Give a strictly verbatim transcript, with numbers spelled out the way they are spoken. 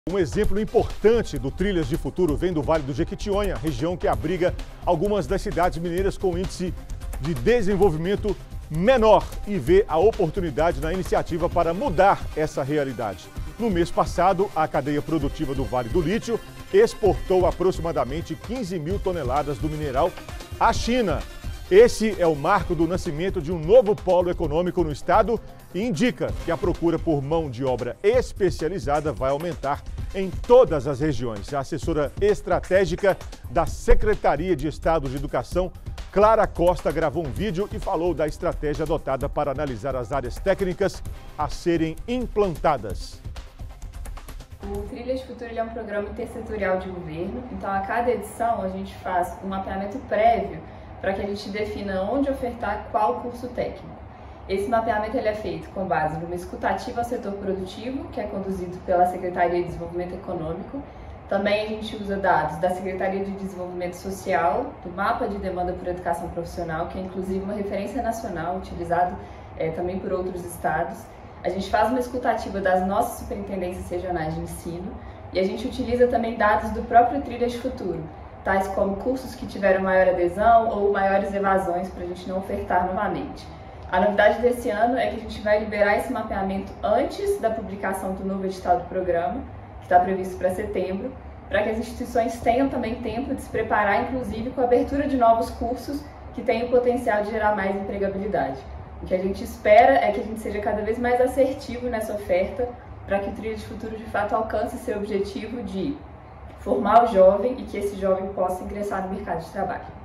Um exemplo importante do Trilhas de Futuro vem do Vale do Jequitinhonha, região que abriga algumas das cidades mineiras com índice de desenvolvimento menor e vê a oportunidade na iniciativa para mudar essa realidade. No mês passado, a cadeia produtiva do Vale do Lítio exportou aproximadamente quinze mil toneladas do mineral à China. Esse é o marco do nascimento de um novo polo econômico no estado e indica que a procura por mão de obra especializada vai aumentar em todas as regiões. A assessora estratégica da Secretaria de Estado de Educação, Clara Costa, gravou um vídeo e falou da estratégia adotada para analisar as áreas técnicas a serem implantadas. O Trilhas de Futuro ele é um programa intersetorial de governo, então a cada edição a gente faz um mapeamento prévio para que a gente defina onde ofertar qual curso técnico. Esse mapeamento ele é feito com base numa escutativa ao setor produtivo, que é conduzido pela Secretaria de Desenvolvimento Econômico. Também a gente usa dados da Secretaria de Desenvolvimento Social, do Mapa de Demanda por Educação Profissional, que é inclusive uma referência nacional, utilizado é, também por outros estados. A gente faz uma escutativa das nossas superintendências regionais de ensino e a gente utiliza também dados do próprio Trilhas de Futuro, tais como cursos que tiveram maior adesão ou maiores evasões para a gente não ofertar novamente. A novidade desse ano é que a gente vai liberar esse mapeamento antes da publicação do novo edital do programa, que está previsto para setembro, para que as instituições tenham também tempo de se preparar, inclusive com a abertura de novos cursos que têm o potencial de gerar mais empregabilidade. O que a gente espera é que a gente seja cada vez mais assertivo nessa oferta, para que o Trilhas de Futuro de fato alcance seu objetivo de formar o jovem e que esse jovem possa ingressar no mercado de trabalho.